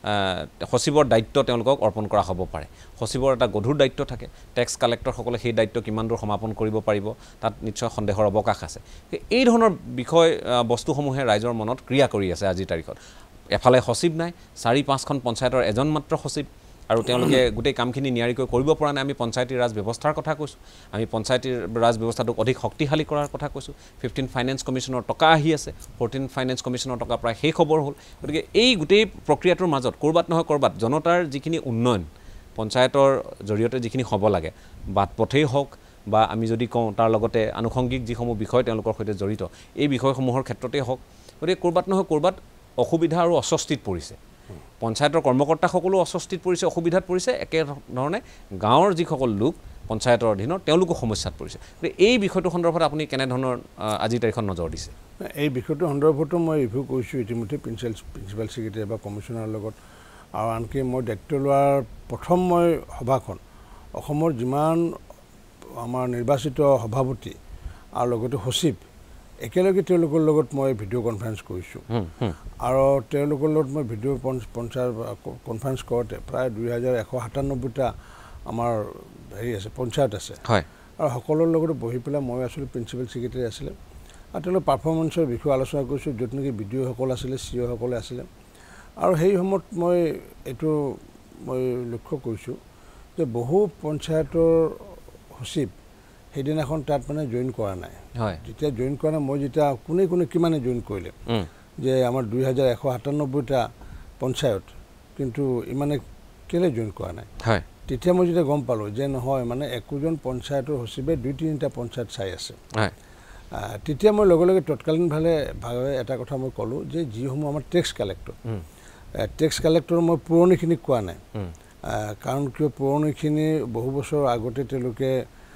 সচিবৰ দায়িত্ব তেওঁলোকক অৰ্পণ কৰা হ'ব পাৰে সচিবৰ এটা গধুৰ দায়িত্ব থাকে টেক্স কালেক্টৰসকলে সেই দায়িত্ব কিমান দূৰ সমাপন কৰিব পাৰিব তাত নিশ্চয় সন্দেহৰ অৱকাশ আছে এই ধৰণৰ বিষয় বস্তুসমূহে ৰাইজৰ মনত ক্ৰিয়া কৰি আছে আজিৰ তাৰিখত এফালে সচিব নাই চাৰি পাঁচখন পঞ্চায়তৰ এজন মাত্ৰ সচিব আৰু তেওঁলোকে গোটেই কামখিনি নিয়াৰিকৈ কৰিব পৰা নাই আমি পঞ্চায়তী ৰাজ ব্যৱস্থাৰ কথা কৈছোঁ আমি পঞ্চায়তী ৰাজ ব্যৱস্থাটোক অধিক শক্তিশালী কৰাৰ কথা কৈছোঁ ফিফটিন ফাইনেন্স কমিশ্যনৰ টকা আহি আছে ফৰ্টিন ফাইনেন্স কমিশ্যনৰ টকা প্ৰায় শেষ খবৰ হ'ল গতিকে এই গোটেই প্ৰক্ৰিয়াটোৰ মাজত ক'ৰবাত নহয় ক'ৰবাত জনতাৰ যিখিনি উন্নয়ন পঞ্চায়তৰ জৰিয়তে যিখিনি হ'ব লাগে বাট পথেই হওক বা আমি যদি কওঁ তাৰ লগতে আনুষংগিক যিসমূহ বিষয় তেওঁলোকৰ সৈতে জড়িত এই বিষয়সমূহৰ ক্ষেত্ৰতেই হওক গতিকে ক'ৰবাত নহয় ক'ৰবাত অসুবিধা আৰু অস্বস্তিত পৰিছে পঞ্চায়তৰ কৰ্মকৰ্তাসকলো অস্বস্তিত পৰিছে অসুবিধাত পৰিছে একেধৰণে গাঁৱৰ যিসকল লোক পঞ্চায়তৰ অধীনৰ তেওঁলোকো সমস্যাত পৰিছে এই বিষয়টো সন্দৰ্ভত আপুনি কেনেধৰণৰ আজিৰ তাৰিখত নজৰ দিছে এই বিষয়টো সন্দৰ্ভতো মই ৰিভিউ কৰিছোঁ ইতিমধ্যে প্ৰিন্সিপাল প্ৰিন্সিপাল ছেক্ৰেটাৰী বা কমিশ্যনাৰৰ লগত আৰু আনকি মই দায়িত্ব লোৱাৰ প্ৰথম মই সভাখন অসমৰ যিমান আমাৰ নিৰ্বাচিত সভাপতি আৰু লগতে সচিব একেলগে তেওঁলোকৰ লগত মই ভিডিঅ' কনফাৰেঞ্চ কৰিছোঁ আৰু তেওঁলোকৰ লগত মই ভিডিঅ' পঞ্চায়ত কনফাৰেঞ্চ কৰোঁতে প্ৰায় দুই হাজাৰ এশ সাতান্নব্বৈটা আমাৰ হেৰি আছে পঞ্চায়ত আছে আৰু সকলোৰে লগতে বহি পেলাই মই আছিলোঁ প্ৰিন্সিপাল ছেক্ৰেটাৰী আছিলে আৰু তেওঁলোকৰ পাৰফৰ্মেঞ্চৰ বিষয়ে আলোচনা কৰিছোঁ য'ত নেকি বি ডি অ'সকল আছিলে চি অ'সকলে আছিলে আৰু সেই সময়ত মই এইটো মই লক্ষ্য কৰিছোঁ যে বহু পঞ্চায়তৰ সচিব সেইদিনাখন তাত মানে জইন কৰা নাই যেতিয়া জইন কৰা নাই মই যেতিয়া কোনে কোনে কিমানে জইন কৰিলে যে আমাৰ দুই হাজাৰ এশ সাতান্নব্বৈটা পঞ্চায়ত কিন্তু ইমানে কেলৈ জইন কৰা নাই তেতিয়া মই যেতিয়া গম পালোঁ যে নহয় মানে একোজন পঞ্চায়তৰ সচিবে দুই তিনিটা পঞ্চায়ত চাই আছে তেতিয়া মই লগে লগে তৎকালীনভাৱে ভাৱে এটা কথা মই ক'লোঁ যে যিসমূহ আমাৰ টেক্স কালেক্টৰ টেক্স কালেক্টৰ মই পুৰণিখিনিক কোৱা নাই কাৰণ কিয় পুৰণিখিনি বহু বছৰ আগতে তেওঁলোকে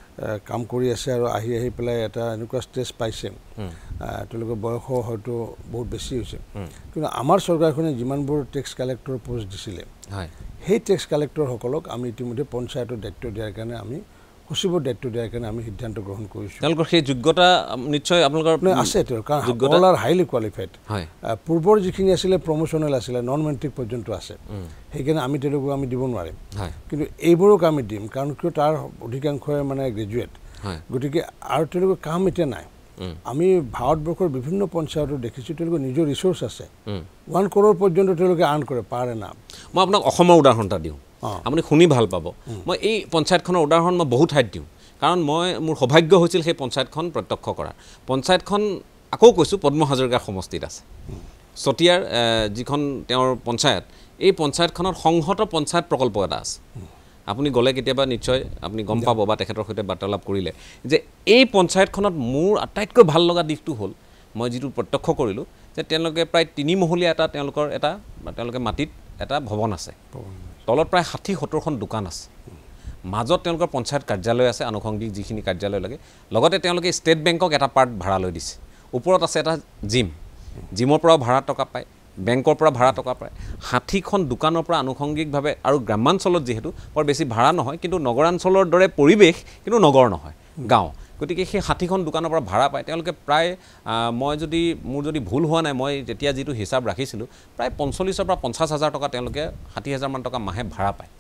কাম কৰি আছে আৰু আহি আহি পেলাই এটা এনেকুৱা ষ্টেজ পাইছে তেওঁলোকৰ বয়স হয়তো বহুত বেছি হৈছে কিন্তু আমাৰ চৰকাৰখনে যিমানবোৰ টেক্স কালেক্টৰ পোষ্ট দিছিলে সেই টেক্স কালেক্টৰসকলক আমি ইতিমধ্যে পঞ্চায়তৰ দায়িত্ব দিয়াৰ কাৰণে আমি সচিবৰ দায়িত্ব দিয়াৰ কাৰণে আমি সিদ্ধান্ত গ্ৰহণ কৰিছোঁ তেওঁলোকৰ সেই যোগ্যতা নিশ্চয় আপোনালোকৰ আছে তেওঁৰ কাৰণ সকলো আৰু হাইলি কোৱালিফাইড পূৰ্বৰ যিখিনি আছিলে প্ৰমোচনেল আছিলে নন মেট্ৰিক পৰ্যন্ত আছে সেইকাৰণে আমি তেওঁলোকক আমি দিব নোৱাৰিম কিন্তু এইবোৰক আমি দিম কাৰণ কিয় তাৰ অধিকাংশই মানে গ্ৰেজুৱেট গতিকে আৰু তেওঁলোকৰ কাম এতিয়া নাই আমি ভাৰতবৰ্ষৰ বিভিন্ন পঞ্চায়তত দেখিছোঁ তেওঁলোকৰ নিজৰ ৰিচোৰ্চ আছে ওৱান কৰোৰ পৰ্যন্ত তেওঁলোকে আৰ্ণ কৰে পাৰ এনাম মই আপোনাক অসমৰ উদাহৰণ এটা দিওঁ আপুনি শুনি ভাল পাব মই এই পঞ্চায়তখনৰ উদাহৰণ মই বহু ঠাইত দিওঁ কাৰণ মই মোৰ সৌভাগ্য হৈছিল সেই পঞ্চায়তখন প্ৰত্যক্ষ কৰাৰ পঞ্চায়তখন আকৌ কৈছোঁ পদ্ম হাজৰিকাৰ সমষ্টিত আছে চতিয়াৰ যিখন তেওঁৰ পঞ্চায়ত এই পঞ্চায়তখনত সংহত পঞ্চায়ত প্ৰকল্প এটা আছে আপুনি গ'লে কেতিয়াবা নিশ্চয় আপুনি গম পাব বা তেখেতৰ সৈতে বাৰ্তালাপ কৰিলে যে এই পঞ্চায়তখনত মোৰ আটাইতকৈ ভাল লগা দিশটো হ'ল মই যিটো প্ৰত্যক্ষ কৰিলোঁ যে তেওঁলোকে প্ৰায় তিনিমহলীয়া এটা তেওঁলোকৰ এটা তেওঁলোকে মাটিত এটা ভৱন আছে তলত প্ৰায় ষাঠি সত্তৰখন দোকান আছে মাজত তেওঁলোকৰ পঞ্চায়ত কাৰ্যালয় আছে আনুষংগিক যিখিনি কাৰ্যালয় লাগে লগতে তেওঁলোকে ষ্টেট বেংকক এটা পাৰ্ট ভাড়ালৈ দিছে ওপৰত আছে এটা জিম জিমৰ পৰাও ভাড়া টকা পায় বেংকৰ পৰা ভাড়া টকা পায় ষাঠিখন দোকানৰ পৰা আনুষংগিকভাৱে আৰু গ্ৰামাঞ্চলত যিহেতু বৰ বেছি ভাড়া নহয় কিন্তু নগৰাঞ্চলৰ দৰে পৰিৱেশ কিন্তু নগৰ নহয় গাঁও গতিকে সেই ষাঠিখন দোকানৰ পৰা ভাড়া পায় তেওঁলোকে প্ৰায় মই যদি মোৰ যদি ভুল হোৱা নাই মই তেতিয়া যিটো হিচাপ ৰাখিছিলোঁ প্ৰায় পঞ্চল্লিছৰ পৰা পঞ্চাছ হাজাৰ টকা তেওঁলোকে ষাঠি হাজাৰমান টকা মাহে ভাড়া পায়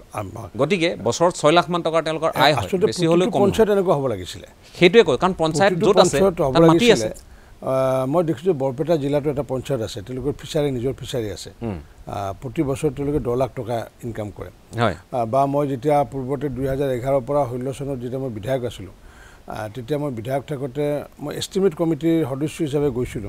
গতিকে বছৰত ছয় লাখমান টকাৰ তেওঁলোকৰ আয় হয় বেছি হ'লেও পঞ্চায়ত এনেকুৱা হ'ব লাগিছিলে সেইটোৱে কয় কাৰণ পঞ্চায়ত য'ত আছে মাটি আছে মই দেখিছোঁ বৰপেটা জিলাতো এটা পঞ্চায়ত আছে তেওঁলোকৰ ফিচাৰী নিজৰ ফিচাৰী আছে প্ৰতি বছৰ তেওঁলোকে দহ লাখ টকা ইনকাম কৰে বা মই যেতিয়া পূৰ্বতে দুই হাজাৰ এঘাৰৰ পৰা ষোল্ল চনত যেতিয়া মই বিধায়ক আছিলোঁ তেতিয়া মই বিধায়ক থাকোঁতে মই এষ্টিমেট কমিটিৰ সদস্য হিচাপে গৈছিলোঁ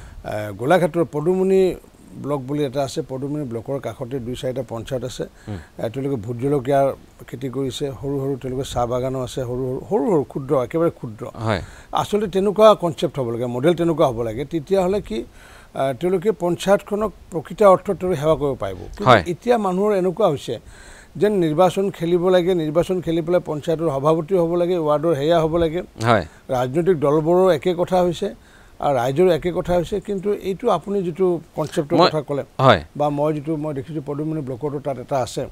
গোলাঘাটৰ পদুমণি ব্লক বুলি এটা আছে পদুমণি ব্লকৰ কাষতে দুই চাৰিটা পঞ্চায়ত আছে তেওঁলোকে ভোট জলকীয়াৰ খেতি কৰিছে সৰু সৰু তেওঁলোকে চাহ বাগানো আছে সৰু সৰু সৰু সৰু ক্ষুদ্ৰ একেবাৰে ক্ষুদ্ৰ আচলতে তেনেকুৱা কনচেপ্ট হ'ব লাগে মডেল তেনেকুৱা হ'ব লাগে তেতিয়াহ'লে কি তেওঁলোকে পঞ্চায়তখনক প্ৰকৃত অৰ্থত সেৱা কৰিব পাৰিব এতিয়া মানুহৰ এনেকুৱা হৈছে যেন নিৰ্বাচন খেলিব লাগে নিৰ্বাচন খেলি পেলাই পঞ্চায়তৰ সভাপতি হ'ব লাগে ৱাৰ্ডৰ হেয়া হ'ব লাগে ৰাজনৈতিক দলবোৰৰ একে কথা হৈছে আৰু ৰাইজৰ একে কথা হৈছে কিন্তু এইটো আপুনি যিটো কনচেপ্টৰ কথা ক'লে বা মই যিটো মই দেখিছোঁ পদুমণি ব্লকতো তাত এটা আছে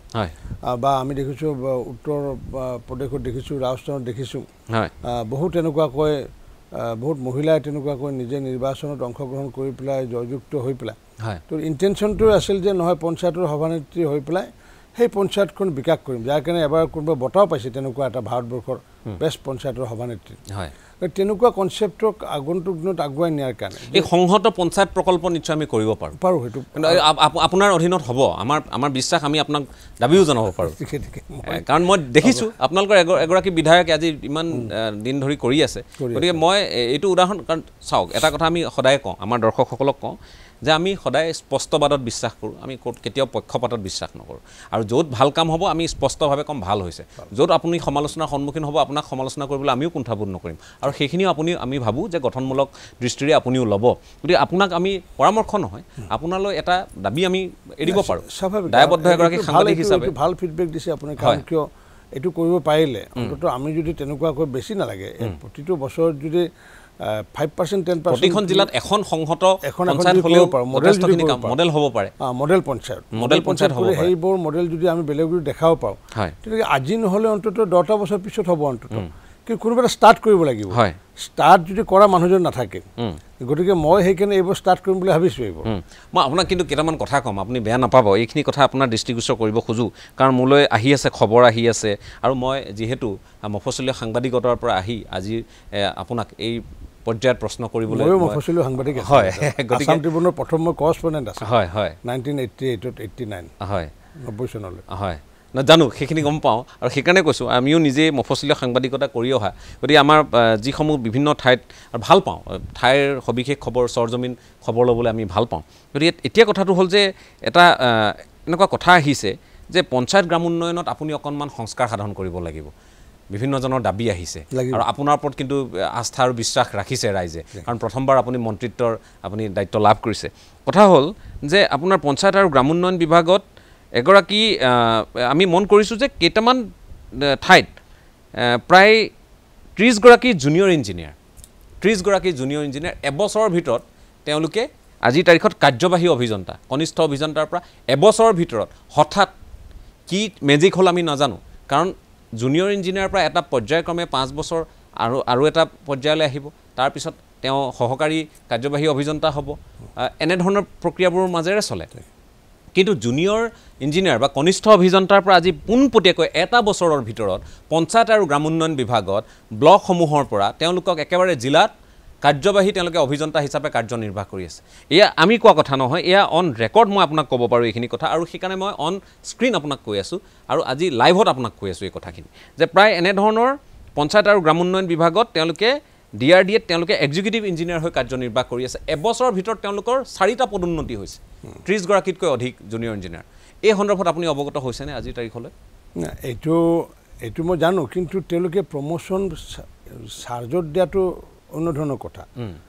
বা আমি দেখিছোঁ উত্তৰ প্ৰদেশত দেখিছোঁ ৰাজস্থানত দেখিছোঁ বহুত তেনেকুৱাকৈ বহুত মহিলাই তেনেকুৱাকৈ নিজে নিৰ্বাচনত অংশগ্ৰহণ কৰি পেলাই জয়যুক্ত হৈ পেলাই তো ইণ্টেনশ্যনটো আছিল যে নহয় পঞ্চায়তৰ সভানেত্ৰী হৈ পেলাই সেই পঞ্চায়তখন বিকাশ কৰিম যাৰ কাৰণে এবাৰ কোনোবা বঁটাও পাইছে তেনেকুৱা এটা ভাৰতবৰ্ষৰ বেষ্ট পঞ্চায়তৰ সভানেত্ৰী হয় তেনেকুৱা কনচেপ্টক আগন্তুক দিনত আগুৱাই নিয়াৰ কাৰণে এই সংহত পঞ্চায়ত প্ৰকল্প নিশ্চয় আমি কৰিব পাৰোঁ পাৰোঁ সেইটো আপোনাৰ অধীনত হ'ব আমাৰ আমাৰ বিশ্বাস আমি আপোনাক দাবীও জনাব পাৰোঁ কাৰণ মই দেখিছোঁ আপোনালোকৰ এগৰাকী বিধায়কে আজি ইমান দিন ধৰি কৰি আছে গতিকে মই এইটো উদাহৰণ কাৰণ চাওক এটা কথা আমি সদায় কওঁ আমাৰ দৰ্শকসকলক কওঁ যে আমি সদায় স্পষ্টবাদত বিশ্বাস কৰোঁ আমি কেতিয়াও পক্ষপাতত বিশ্বাস নকৰোঁ আৰু য'ত ভাল কাম হ'ব আমি স্পষ্টভাৱে কম ভাল হৈছে য'ত আপুনি সমালোচনাৰ সন্মুখীন হ'ব আপোনাক সমালোচনা কৰিবলৈ আমিও কুণ্ঠাবোধ নকৰিম আৰু সেইখিনিও আপুনি আমি ভাবোঁ যে গঠনমূলক দৃষ্টিৰে আপুনিও ল'ব গতিকে আপোনাক আমি পৰামৰ্শ নহয় আপোনালৈ এটা দাবী আমি এৰিব পাৰোঁ দায়বদ্ধ এগৰাকী সাংবাদিক হিচাপে ভাল ফিডবেক দিছে আপুনি কাৰণ কিয় এইটো কৰিব পাৰিলে অন্ততঃ আমি যদি তেনেকুৱাকৈ বেছি নালাগে প্ৰতিটো বছৰত যদি five percent ten percent প্ৰতিখন জিলাত এখন সংহত পঞ্চায়ত হ'লেও যথেষ্টখিনি কাম মডেল হ'ব পাৰে মডেল পঞ্চায়ত মডেল পঞ্চায়ত হ'ব পাৰে সেইবোৰ মডেল যদি আমি বেলেগকৈ দেখাব পাৰোঁ তেতিয়া আজি নহ'লে অন্ততঃ দহটা বছৰ পিছত হ'ব অন্ততঃ কিন্তু কোনোবা এটা ষ্টাৰ্ট কৰিব লাগিব ষ্টাৰ্ট যদি কৰা মানুহজন নাথাকে গতিকে মই সেইকাৰণে এইবোৰ ষ্টাৰ্ট কৰিম বুলি ভাবিছোঁ এইবোৰ মই আপোনাক কিন্তু কেইটামান কথা ক'ম আপুনি বেয়া নাপাব এইখিনি কথা আপোনাৰ দৃষ্টিগোচৰ কৰিব খোজোঁ কাৰণ মোলৈ আহি আছে খবৰ আহি আছে আৰু মই যিহেতু মফচলীয়া সাংবাদিকতাৰ পৰা আহি আজি আপোনাক এই পৰ্যায়ত প্ৰশ্ন কৰিবলৈ মই মফচলীয়া সাংবাদিক হয় আসাম ট্ৰিবিউনৰ প্ৰথম মই কৰস্পণ্ডেণ্ট আছোঁ হয় হয় nineteen eighty-eight eighty-nine হয় নব্বৈ চনলৈ হয় নাজানো সেইখিনি গম পাওঁ আৰু সেইকাৰণে কৈছোঁ আমিও নিজে মফচলীয়া সাংবাদিকতা কৰি অহা গতিকে আমাৰ যিসমূহ বিভিন্ন ঠাইত আৰু ভাল পাওঁ ঠাইৰ সবিশেষ খবৰ চৰজমিন খবৰ ল'বলৈ আমি ভাল পাওঁ গতিকে এতিয়া কথাটো হ'ল যে এটা এনেকুৱা কথা আহিছে যে পঞ্চায়ত গ্ৰাম উন্নয়নত আপুনি অকণমান সংস্কাৰ সাধন কৰিব লাগিব বিভিন্নজনৰ দাবী আহিছে আৰু আপোনাৰ ওপৰত কিন্তু আস্থা আৰু বিশ্বাস ৰাখিছে ৰাইজে কাৰণ প্ৰথমবাৰ আপুনি মন্ত্ৰিত্বৰ আপুনি দায়িত্ব লাভ কৰিছে কথা হ'ল যে আপোনাৰ পঞ্চায়ত আৰু গ্ৰাম উন্নয়ন বিভাগত এগৰাকী আমি মন কৰিছোঁ যে কেইটামান ঠাইত প্ৰায় ত্ৰিছগৰাকী জুনিয়ৰ ইঞ্জিনিয়াৰ ত্ৰিছগৰাকী জুনিয়ৰ ইঞ্জিনিয়াৰ এবছৰৰ ভিতৰত তেওঁলোকে আজিৰ তাৰিখত কাৰ্যবাহী অভিযন্তা কনিষ্ঠ অভিযন্তাৰ পৰা এবছৰৰ ভিতৰত হঠাৎ কি মেজিক হ'ল আমি নাজানো কাৰণ জুনিয়ৰ ইঞ্জিনিয়াৰৰ পৰা এটা পৰ্যায়ক্ৰমে পাঁচ বছৰ আৰু আৰু এটা পৰ্যায়লৈ আহিব তাৰপিছত তেওঁ সহকাৰী কাৰ্যবাহী অভিযন্তা হ'ব এনেধৰণৰ প্ৰক্ৰিয়াবোৰৰ মাজেৰে চলে কিন্তু জুনিয়ৰ ইঞ্জিনিয়াৰ বা কনিষ্ঠ অভিযন্তাৰ পৰা আজি পোনপটীয়াকৈ এটা বছৰৰ ভিতৰত পঞ্চায়ত আৰু গ্ৰাম উন্নয়ন বিভাগত ব্লকসমূহৰ পৰা তেওঁলোকক একেবাৰে জিলাত কাৰ্যবাহী তেওঁলোকে অভিযন্তা হিচাপে কাৰ্যনিৰ্বাহ কৰি আছে এয়া আমি কোৱা কথা নহয় এয়া অন ৰেকৰ্ড মই আপোনাক ক'ব পাৰোঁ এইখিনি কথা আৰু সেইকাৰণে মই অন স্ক্ৰীণ আপোনাক কৈ আছোঁ আৰু আজি লাইভত আপোনাক কৈ আছোঁ এই কথাখিনি যে প্ৰায় এনেধৰণৰ পঞ্চায়ত আৰু গ্ৰাম উন্নয়ন বিভাগত তেওঁলোকে ডি আৰ ডি এত তেওঁলোকে এক্সিকিউটিভ ইঞ্জিনিয়াৰ হৈ কাৰ্যনিৰ্বাহ কৰি আছে এবছৰৰ ভিতৰত তেওঁলোকৰ চাৰিটা পদোন্নতি হৈছে ত্ৰিছগৰাকীতকৈ অধিক জুনিয়ৰ ইঞ্জিনিয়াৰ এই সন্দৰ্ভত আপুনি অৱগত হৈছেনে আজিৰ তাৰিখলৈ এইটো এইটো মই জানো কিন্তু তেওঁলোকে প্ৰমোশ্যন চাৰ্জত দিয়াটো অন্য ধৰণৰ কথা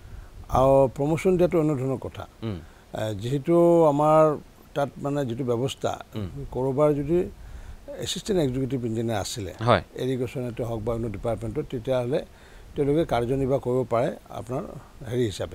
আৰু প্ৰমোশ্যন দিয়াটো অন্য ধৰণৰ কথা যিহেতু আমাৰ তাত মানে যিটো ব্যৱস্থা ক'ৰবাৰ যদি এছিষ্টেণ্ট এক্সিকিউটিভ ইঞ্জিনিয়াৰ আছিলে এৰিগেশ্যনতে হওক বা অন্য ডিপাৰ্টমেণ্টত তেতিয়াহ'লে তেওঁলোকে কাৰ্যনিৰ্বাহ কৰিব পাৰে আপোনাৰ হেৰি হিচাপে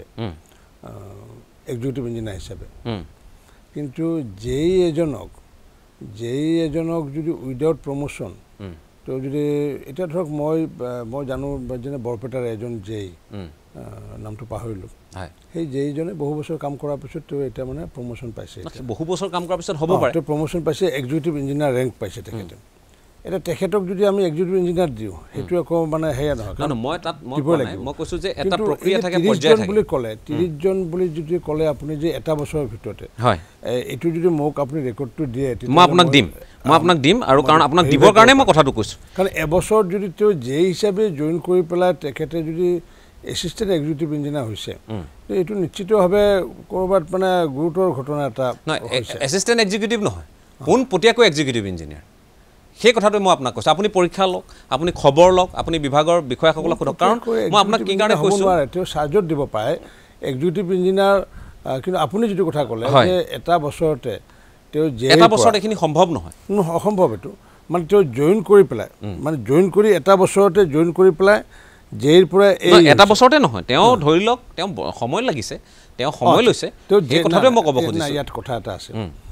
এক্সিকিউটিভ ইঞ্জিনিয়াৰ হিচাপে কিন্তু যেই এজনক যেই এজনক যদি উইদাউট প্ৰমোশ্যন তো যদি এতিয়া ধৰক মই মই জানো যেনে বৰপেটাৰ এজন যেই নামটো পাহৰিলোঁ সেই যেইজনে বহু বছৰ কাম কৰাৰ পিছত তেওঁ এতিয়া মানে প্ৰমোশ্যন পাইছে বহু বছৰ কাম কৰাৰ পিছত হ'ব পাৰে তেওঁ প্ৰমোশ্যন পাইছে এক্সিকিউটিভ ইঞ্জিনিয়াৰ ৰেংক পাইছে তেখেতে এটা তেখেতক যদি আমি এক্সিকিউটিভ ইঞ্জিনিয়াৰ দিওঁ সেইটো আকৌ মানে সেয়া নহয় কাৰণ মই তাত মই কৈছোঁ যে এটা প্ৰক্ৰিয়া থাকে পৰ্যায় থাকে বুলি ক'লে ত্ৰিছজন বুলি যদি ক'লে আপুনি যে এটা বছৰৰ ভিতৰতে হয় এইটো যদি মোক আপুনি ৰেকৰ্ডটো দিয়ে মই আপোনাক দিম মই আপোনাক দিম আৰু কাৰণ আপোনাক দিবৰ কাৰণে মই কথাটো কৈছোঁ কাৰণ এবছৰ যদি তেওঁ যে হিচাপে জইন কৰি পেলাই তেখেতে যদি এছিষ্টেণ্ট এক্সিকিউটিভ ইঞ্জিনিয়াৰ হৈছে এইটো নিশ্চিতভাৱে ক'ৰবাত মানে গুৰুতৰ ঘটনা এটা এছিষ্টেণ্ট এক্সিকিউটিভ নহয় পোনপটীয়াকৈ এক্সিকিউটিভ ইঞ্জিনিয়াৰ সেই কথাটো মই আপোনাক কৈছোঁ আপুনি পৰীক্ষা লওক আপুনি খবৰ লওক আপুনি বিভাগৰ বিষয়াসকলক সোধক কাৰণ মই আপোনাক কি কাৰণে কৈছোঁ তেওঁ চাৰ্জত দিব পাৰে এক্সিকিউটিভ ইঞ্জিনিয়াৰ কিন্তু আপুনি যিটো কথা ক'লে যে এটা বছৰতে তেওঁ যে এটা বছৰত এইখিনি সম্ভৱ নহয় অসম্ভৱ এইটো মানে তেওঁ জইন কৰি পেলাই মানে জইন কৰি এটা বছৰতে জইন কৰি পেলাই জেইৰ পৰা এই এটা বছৰতে নহয় তেওঁ ধৰি লওক তেওঁ সময় লাগিছে তেওঁ সময় লৈছে এই কথাটো মই ক'ব খুজিছোঁ ইয়াত কথা এটা আছে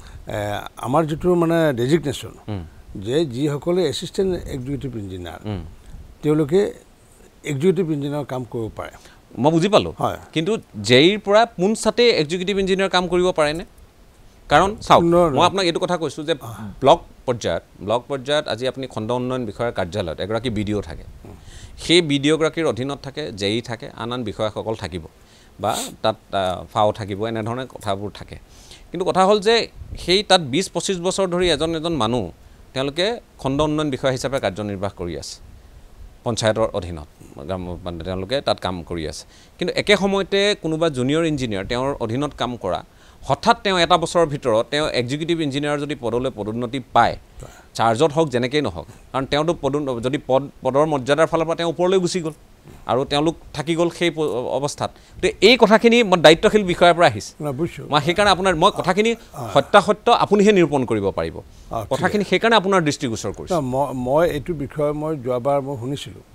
আমাৰ যিটো মানে ডেজিগনেশ্যন যে যিসকলে এছিষ্টেণ্ট এক্সিকিউটিভ ইঞ্জিনিয়াৰ তেওঁলোকে এক্সিকিউটিভ ইঞ্জিনিয়াৰৰ কাম কৰিব পাৰে মই বুজি পালোঁ কিন্তু জেইৰ পৰা পোনছাতে এক্সিকিউটিভ ইঞ্জিনিয়াৰ কাম কৰিব পাৰেনে কাৰণ চাওক মই আপোনাক এইটো কথা কৈছোঁ যে ব্লক পৰ্যায়ত ব্লক পৰ্যায়ত আজি আপুনি খণ্ড উন্নয়ন বিষয়াৰ কাৰ্যালয়ত এগৰাকী বি ডি অ' থাকে সেই বি ডি অ'গৰাকীৰ অধীনত থাকে জেই থাকে আন আন বিষয়াসকল থাকিব বা তাত ফাও থাকিব এনেধৰণে কথাবোৰ থাকে কিন্তু কথা হ'ল যে সেই তাত বিছ পঁচিছ বছৰ ধৰি এজন এজন মানুহ তেওঁলোকে খণ্ড উন্নয়ন বিষয়া হিচাপে কাৰ্যনিৰ্বাহ কৰি আছে পঞ্চায়তৰ অধীনত মানে তেওঁলোকে তাত কাম কৰি আছে কিন্তু একে সময়তে কোনোবা জুনিয়ৰ ইঞ্জিনিয়াৰ তেওঁৰ অধীনত কাম কৰা হঠাৎ তেওঁ এটা বছৰৰ ভিতৰত তেওঁ এক্সিকিউটিভ ইঞ্জিনিয়াৰ যদি পদলৈ পদোন্নতি পায় চাৰ্জত হওক যেনেকেই নহওক কাৰণ তেওঁতো পদ যদি পদ পদৰ মৰ্যাদাৰ ফালৰ পৰা তেওঁ ওপৰলৈ গুচি গ'ল আৰু তেওঁলোক থাকি গ'ল সেই অৱস্থাত তো এই কথাখিনি মই দায়িত্বশীল বিষয়াৰ পৰা আহিছে মই সেইকাৰণে আপোনাৰ মই কথাখিনি সত্যাসত্য আপুনিহে নিৰূপণ কৰিব পাৰিব কথাখিনি সেইকাৰণে আপোনাৰ দৃষ্টিগোচৰ কৰিছোঁ মই এইটো বিষয়ে মই যোৱাবাৰ মই শুনিছিলোঁ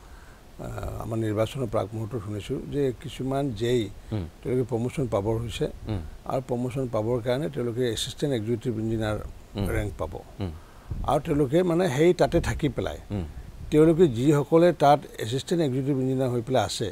আমাৰ নিৰ্বাচনৰ প্ৰাক মুহূৰ্তত শুনিছোঁ যে কিছুমান জেই তেওঁলোকে প্ৰমোশ্যন পাবৰ হৈছে আৰু প্ৰমোশ্যন পাবৰ কাৰণে তেওঁলোকে এছিষ্টেণ্ট এক্সিকিউটিভ ইঞ্জিনিয়াৰ ৰেংক পাব আৰু তেওঁলোকে মানে সেই তাতে থাকি পেলাই তেওঁলোকে যিসকলে তাত এছিষ্টেণ্ট এক্সিকিউটিভ ইঞ্জিনিয়াৰ হৈ পেলাই আছে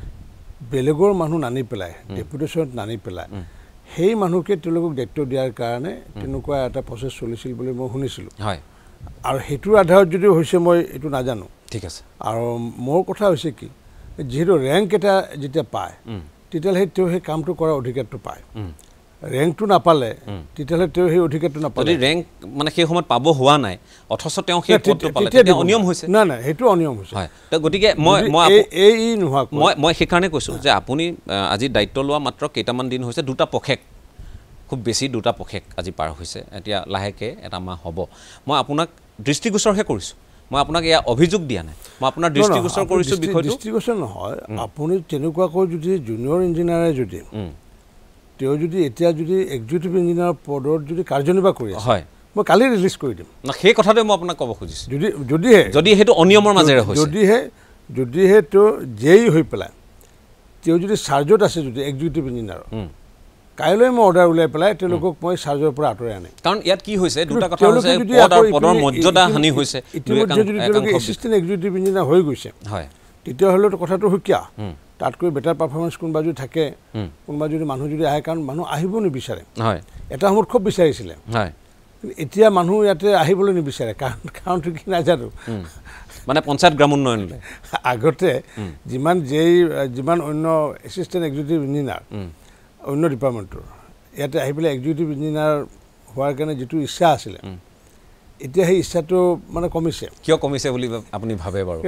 বেলেগৰ মানুহ নানি পেলাই ডেপুটেশ্যনত নানি পেলাই সেই মানুহকে তেওঁলোকক দায়িত্ব দিয়াৰ কাৰণে তেনেকুৱা এটা প্ৰচেছ চলিছিল বুলি মই শুনিছিলোঁ হয় আৰু সেইটোৰ আধাৰত যদি হৈছে মই এইটো নাজানো ঠিক আছে আৰু মোৰ কথা হৈছে কি যিহেতু ৰেংক এটা যেতিয়া পায় তেতিয়াহ'লে সেই তেওঁ সেই কামটো কৰাৰ অধিকাৰটো পায় ৰেংকটো নাপালে তেতিয়াহ'লে তেওঁ সেই অধিকাৰটো নাপালে যদি ৰেংক মানে সেই সময়ত পাব হোৱা নাই অথচ তেওঁ সেই পদটো পালে তেতিয়া অনিয়ম হৈছে নাই নাই সেইটো অনিয়ম হৈছে হয় তো গতিকে মই মই এই নোহোৱা মই মই সেইকাৰণে কৈছোঁ যে আপুনি আজি দায়িত্ব লোৱা মাত্ৰ কেইটামান দিন হৈছে দুটা পষেক খুব বেছি দুটা পষেক আজি পাৰ হৈছে এতিয়া লাহেকৈ এটা মাহ হ'ব মই আপোনাক দৃষ্টিগোচৰহে কৰিছোঁ মই আপোনাক এয়া অভিযোগ দিয়া নাই মই আপোনাৰ দৃষ্টিগোচৰ কৰিছোঁ বিষয়টো দৃষ্টিগোচৰ নহয় আপুনি তেনেকুৱাকৈ যদি জুনিয়ৰ ইঞ্জিনিয়াৰে যদি তেওঁ যদি এতিয়া যদি এক্সিকিউটিভ ইঞ্জিনিয়াৰ পদত যদি কাৰ্যনিৰ্বাহ কৰি আছে হয় মই কালি ৰিলিজ কৰি দিম না সেই কথাটোৱে মই আপোনাক ক'ব খুজিছোঁ যদি যদিহে যদি সেইটো অনিয়মৰ মাজেৰে হৈছে যদিহে যদিহে তেওঁ জেই হৈ পেলাই তেওঁ যদি চাৰ্জত আছে যদি এক্সিকিউটিভ ইঞ্জিনিয়াৰ কাইলৈ মই অৰ্ডাৰ উলিয়াই পেলাই তেওঁলোকক মই চাৰ্জৰ পৰা আঁতৰাই আনিম কাৰণ ইয়াত কি হৈছে দুটা কথা হৈছে পদ আৰু পদৰ মৰ্যাদা হানি হৈছে ইতিমধ্যে যদি তেওঁলোকে এছিষ্টেণ্ট এক্সিকিউটিভ ইঞ্জিনিয়াৰ হৈ গৈছে হয় তেতিয়াহ'লেতো কথাটো সুকীয়া তাতকৈ বেটাৰ পাৰফৰ্মেঞ্চ কোনোবা যদি থাকে কোনোবা যদি মানুহ যদি আহে কাৰণ মানুহ আহিব নিবিচাৰে হয় এটা সময়ত খুব বিচাৰিছিলে হয় কিন্তু এতিয়া মানুহ ইয়াতে আহিবলৈ নিবিচাৰে কাৰণ কাৰণটো কি নাজানো মানে পঞ্চায়ত গ্ৰাম উন্নয়নলৈ আগতে যিমান জেই যিমান অন্য এছিষ্টেণ্ট এক্সিকিউটিভ ইঞ্জিনিয়াৰ অন্য ডিপাৰ্টমেণ্টৰ ইয়াতে আহি পেলাই এক্সিকিউটিভ ইঞ্জিনিয়াৰ হোৱাৰ কাৰণে যিটো ইচ্ছা আছিলে এতিয়া সেই ইচ্ছাটো মানে কমিছে কিয় কমিছে বুলি আপুনি ভাবে বাৰু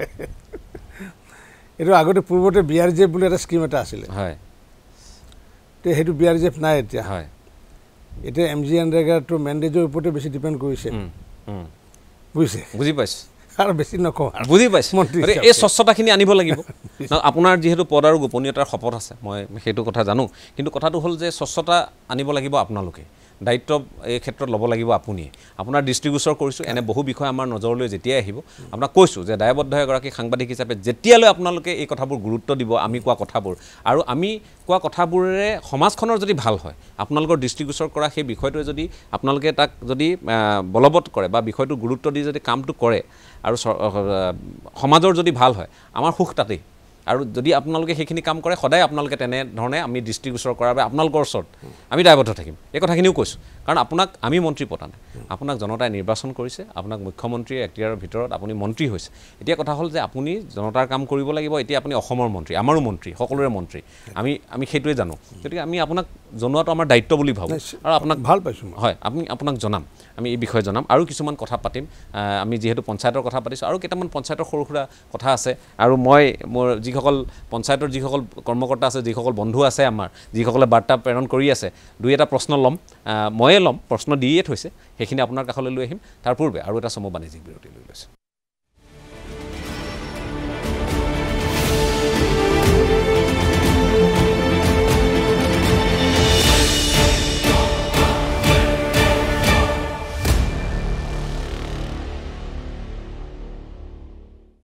এইটো আগতে পূৰ্বতে বি আৰ জি এফ বুলি এটা স্কিম এটা আছিলে হয় তো সেইটো বি আৰ জি এফ নাই এতিয়া হয় এতিয়া এম জি এনৰেগাটো মেণ্ডেজৰ ওপৰতে বেছি ডিপেণ্ড কৰিছে বুজিছে বুজি পাইছোঁ আৰু বেছি নকওঁ বুজি পাইছোঁ এই স্বচ্ছতাখিনি আনিব লাগিব আপোনাৰ যিহেতু পদ আৰু গোপনীয়তাৰ শপত আছে মই সেইটো কথা জানো কিন্তু কথাটো হ'ল যে স্বচ্ছতা আনিব লাগিব আপোনালোকে দায়িত্ব এই ক্ষেত্ৰত ল'ব লাগিব আপুনিয়ে আপোনাৰ দৃষ্টিগোচৰ কৰিছোঁ এনে বহু বিষয় আমাৰ নজৰলৈ যেতিয়াই আহিব আপোনাক কৈছোঁ যে দায়বদ্ধ এগৰাকী সাংবাদিক হিচাপে যেতিয়ালৈ আপোনালোকে এই কথাবোৰ গুৰুত্ব দিব আমি কোৱা কথাবোৰ আৰু আমি কোৱা কথাবোৰেৰে সমাজখনৰ যদি ভাল হয় আপোনালোকৰ দৃষ্টিগোচৰ কৰা সেই বিষয়টোৱে যদি আপোনালোকে তাক যদি বলবৎ কৰে বা বিষয়টো গুৰুত্ব দি যদি কামটো কৰে আৰু সমাজৰ যদি ভাল হয় আমাৰ সুখ তাতেই আৰু যদি আপোনালোকে সেইখিনি কাম কৰে সদায় আপোনালোকে তেনেধৰণে আমি দৃষ্টিগোচৰ কৰাৰ বাবে আপোনালোকৰ ওচৰত আমি দায়বদ্ধ থাকিম এই কথাখিনিও কৈছোঁ কাৰণ আপোনাক আমি মন্ত্ৰী পতা নাই আপোনাক জনতাই নিৰ্বাচন কৰিছে আপোনাক মুখ্যমন্ত্ৰীৰ এখতিয়াৰৰ ভিতৰত আপুনি মন্ত্ৰী হৈছে এতিয়া কথা হ'ল যে আপুনি জনতাৰ কাম কৰিব লাগিব এতিয়া আপুনি অসমৰ মন্ত্ৰী আমাৰো মন্ত্ৰী সকলোৰে মন্ত্ৰী আমি আমি সেইটোৱে জানো গতিকে আমি আপোনাক জনোৱাটো আমাৰ দায়িত্ব বুলি ভাবোঁ আৰু আপোনাক ভাল পাইছোঁ হয় আমি আপোনাক জনাম আমি এই বিষয়ে জনাম আৰু কিছুমান কথা পাতিম আমি যিহেতু পঞ্চায়তৰ কথা পাতিছোঁ আৰু কেইটামান পঞ্চায়তৰ সৰু সুৰা কথা আছে আৰু মই মোৰ যিসকল পঞ্চায়তৰ যিসকল কৰ্মকৰ্তা আছে যিসকল বন্ধু আছে আমাৰ যিসকলে বাৰ্তা প্ৰেৰণ কৰি আছে দুই এটা প্ৰশ্ন ল'ম ময়ে ল'ম প্ৰশ্ন দিয়ে থৈছে সেইখিনি আপোনাৰ কাষলৈ লৈ আহিম তাৰ পূৰ্বে আৰু এটা চমু বাণিজ্যিক বিৰতি লৈ লৈছোঁ